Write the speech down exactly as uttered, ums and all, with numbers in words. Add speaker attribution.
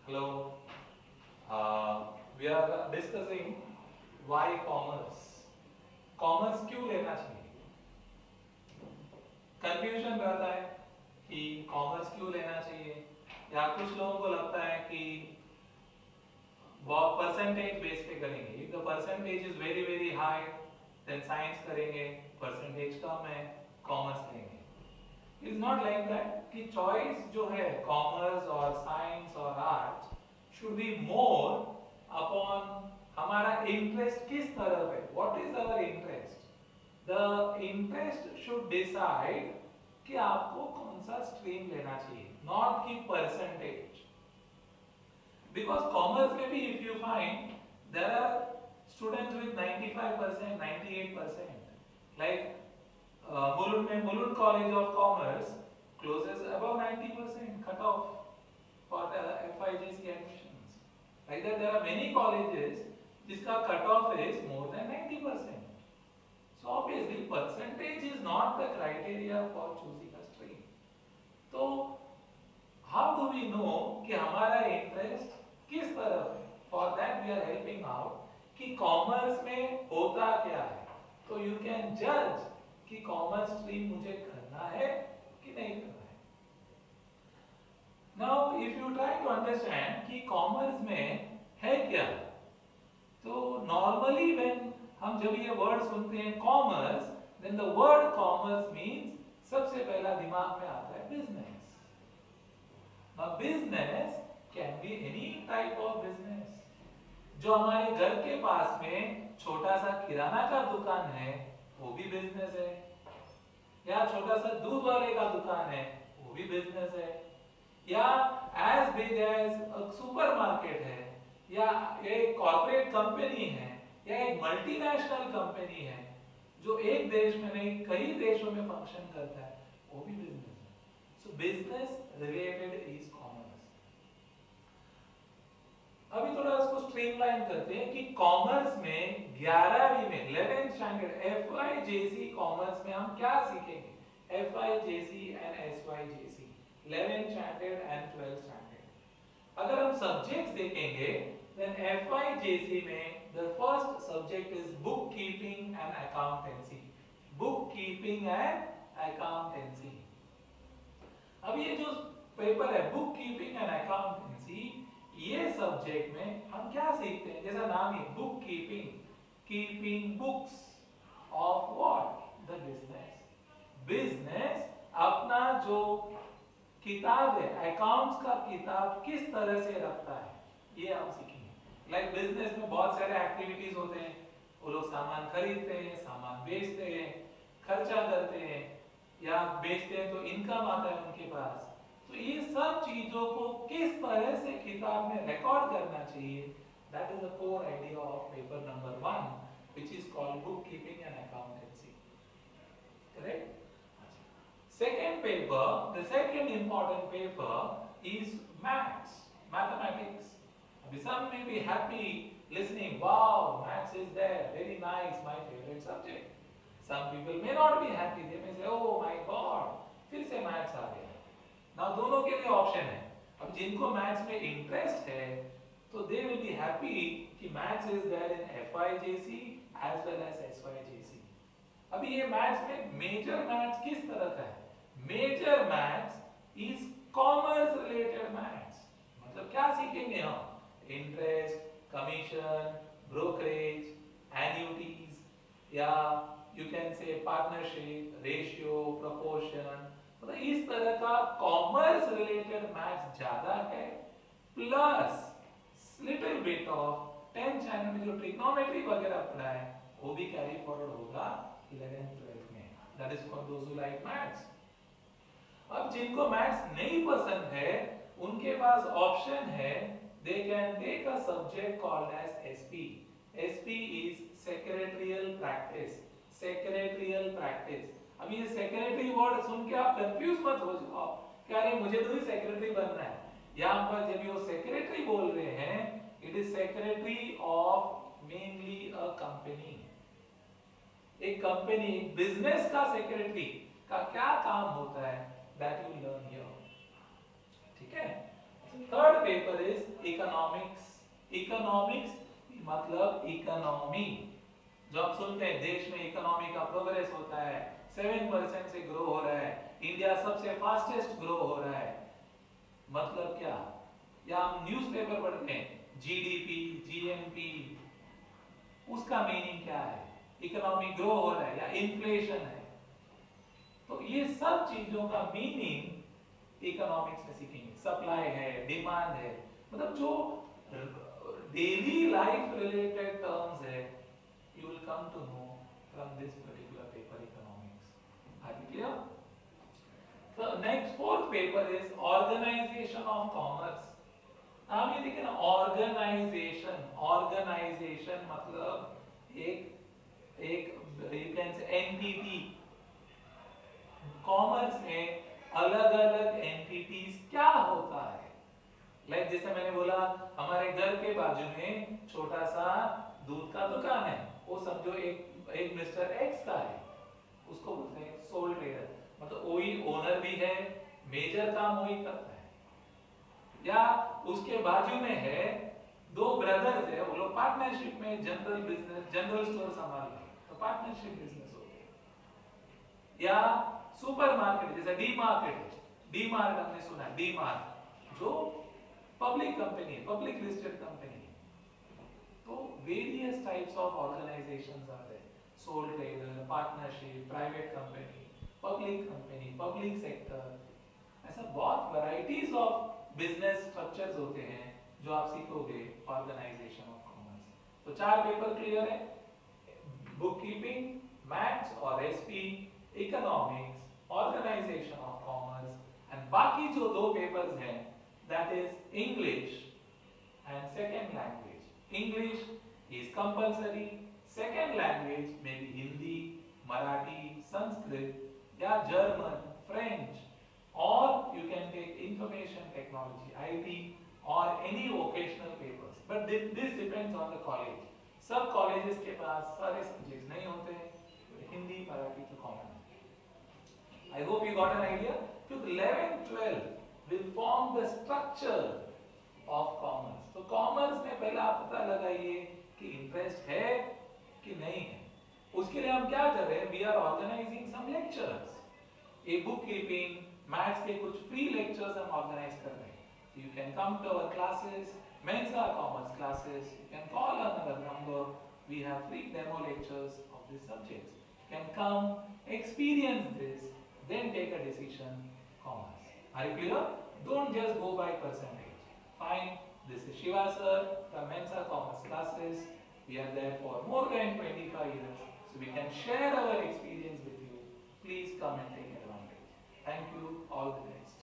Speaker 1: Hello. Uh, we are discussing why commerce. Commerce क्यों लेना चाहिए? कंफ्यूजन रहता है कि कॉमर्स क्यों लेना चाहिए, या कुछ लोगों को लगता है कि वो परसेंटेज बेस पे करेंगे. If the percentage is very very high then science करेंगे, परसेंटेज कम है कॉमर्स लेंगे. इज नॉट लाइक दैट कि चॉइस जो है कॉमर्स और साइंस और arts should be more upon हमारा इंटरेस्ट किस तरफ है. What is our interest? The interest should decide कि आपको कौन सा स्ट्रीम लेना चाहिए, नॉट कि परसेंटेज. बिकॉज कॉमर्स में भी if you find there are students with ninety-five percent ninety-eight percent like Uh, Mulund में Mulund College of Commerce closes above ninety percent cut off for the F Y J C admissions. Like that, there are many colleges जिसका cut off is more than ninety percent. So obviously, percentage is not the criteria for choosing a stream. तो how do we know कि हमारा interest किस तरफ है? For that we are helping out कि commerce में होता क्या है. तो you can judge कि कॉमर्स स्ट्रीम मुझे करना है कि नहीं करना है. Now if you try to understand कि कॉमर्स में है क्या, तो नॉर्मली व्हेन हम जब ये वर्ड सुनते हैं commerce, then the word commerce means सबसे पहला दिमाग में आता है business. Now business can be any type of business. जो हमारे घर के पास में छोटा सा किराना का दुकान है वो भी बिजनेस है, या छोटा सा दूध वाले का दुकान है वो भी बिजनेस है, या as big as a supermarket है, या एक कॉर्पोरेट कंपनी है, या एक मल्टीनेशनल कंपनी है जो एक देश में नहीं कई देशों में फंक्शन करता है, वो भी बिजनेस है. So business related is commerce. अभी थोड़ा इसको स्ट्रीमलाइन करते हैं कि कॉमर्स में ग्यारहवीं में eleventh standard F Y J C commerce में हम क्या सीखेंगे. F Y J C and S Y J C eleventh standard and twelfth standard. अगर हम सब्जेक्ट्स देखेंगे then F Y J C में the first subject is book keeping and accountancy. Book keeping and accountancy. अब ये जो paper है book keeping and accountancy, ये subject में हम क्या सीखते हैं, जैसा नाम ही book keeping, keeping books of what, the business. Business अपना जो किताब है अकाउंट्स का किताब किस तरह से रखता है ये हम सीखेंगे. लाइक बिजनेस में बहुत सारे एक्टिविटीज होते हैं. वो लोग सामान खरीदते हैं, सामान बेचते हैं, खर्चा करते हैं, या बेचते हैं तो इनकम आता है उनके पास. तो ये सब चीजों को किस तरह से किताब में रिकॉर्ड करना चाहिए, that is the core idea of paper number one which is called book keeping and accountancy. Correct. Second paper, the second important paper is maths, mathematics. अभी some may be happy listening, wow, maths is there, very nice, my favorite subject. Some people may not be happy, they may say, oh my god, फिर से maths आ गया. Now दोनों के लिए option है. अब जिनको मैथ्स में इंटरेस्ट है तो दे विल बी हैप्पी कि maths is there in F Y J C as well as S Y J C. अभी ये मैथ्स में मेजर मैथ्स किस तरह का है? Major maths is commerce related maths. मतलब क्या सीखेंगे हम? इंटरेस्ट, कमीशन, ब्रोकरेज, एन्युटीज, या you can say partnership, ratio, proportion. मतलब इस तरह का कॉमर्स रिलेटेड मैथ्स ज्यादा है, plus little bit of tenth standard में जो ट्रिग्नोमेट्री वगैरह पढ़ा है वो भी कैरी फॉरवर्ड होगा इलेवेंथ ट्वेल्थ में. That is for those who like maths. अब जिनको मैथ्स नहीं पसंद है उनके पास ऑप्शन है, they can take a subject called as S P. S P is secretarial practice. Secretarial practice. अब ये सेक्रेटरी वर्ड सुन के आप कंफ्यूज मत हो जाओ कि अरे मुझे तो ही सेक्रेटरी बनना है. यहाँ पर जब ये सेक्रेटरी बोल रहे हैं, it is secretary of mainly a company. एक कंपनी, एक बिजनेस का सेक्रेटरी का क्या काम होता है, दैट यू लर्न हियर. ठीक है. Third paper is economics. Economics मतलब इकोनॉमी. जो आप सुनते हैं देश में इकोनॉमी का प्रोग्रेस होता है, सेवन परसेंट से ग्रो हो रहा है, इंडिया सबसे फास्टेस्ट ग्रो हो रहा है. मतलब क्या? या हम न्यूज़पेपर पढ़ते हैं, जीडीपी, जीएनपी, उसका मीनिंग क्या है? इकोनॉमी ग्रो हो रहा है या इन्फ्लेशन है. तो ये सब चीजों का मीनिंग इकोनॉमिक्स में सीखेंगे. सप्लाई है, डिमांड है, मतलब जो डेली लाइफ रिलेटेड टर्म्स है, you will come to know from this particular paper, economics. Are you clear? The next fourth paper is organization of commerce. अब ये देखिए ना, organization, organization मतलब एक एक you can say entity. Commerce में अलग अलग एंटिटीज क्या होता है? लाइक like जैसे मैंने बोला, हमारे घर के बाजू में छोटा सा दूध का दुकान है, वो समझो एक एक मिस्टर एक्स का है, उसको बोलते हैं सोल ट्रेडर. मतलब वही ओनर भी है, मेजर काम वही करता है. या उसके बाजू में है दो ब्रदर्स है, वो लोग पार्टनरशिप में जनरल बिजनेस, जनरल स्टोर संभाल रहे हैं, तो पार्टनरशिप बिजनेस हो गया. या सुपरमार्केट जैसे डी मार्केट है, डी मार्ट हमने सुना, डी मार्ट जो पब्लिक कंपनी है, पब्लिक लिस्टेड कंपनी है. तो various types of organisations are there, sole trader, partnership, private company, public company, public sector, ऐसा बहुत वैरायटीज ऑफ बिजनेस स्ट्रक्चर्स होते हैं जो आप सीखोगे ऑर्गेनाइजेशन ऑफ कॉमर्स. तो चार पेपर क्लियर है, बुक कीपिंग, मैथ्स और SP, economics, organisation of commerce, and बाकी जो दो पेपर्स हैं that is English and second language. English is compulsory, second language may be Hindi, Marathi, Sanskrit, या German, French, or you can take information technology, I T, or any vocational papers. But this, this depends on the college. सब colleges के पास सारे subjects नहीं होते हैं, हिंदी, मराठी तो common है. I hope you got an idea. तो eleven, twelve will form the structure of commerce. तो commerce में पहले आप पता लगाइए कि इंटरेस्ट है कि नहीं है. उसके लिए हम क्या कर रहे हैं? We are organizing some lectures. A bookkeeping, maths के कुछ free lectures हम organize कर रहे हैं. So you can come to our classes, Mensa commerce classes. You can call another number. We have free demo lectures of these subjects. You can come, experience this, then take a decision. Commerce. Are you clear? Don't just go by percentage. Fine. This is Shiva sir from Mensa Commerce classes. We are there for more than twenty-five years, so we can share our experience with you. Please come and take advantage. Thank you. All the best.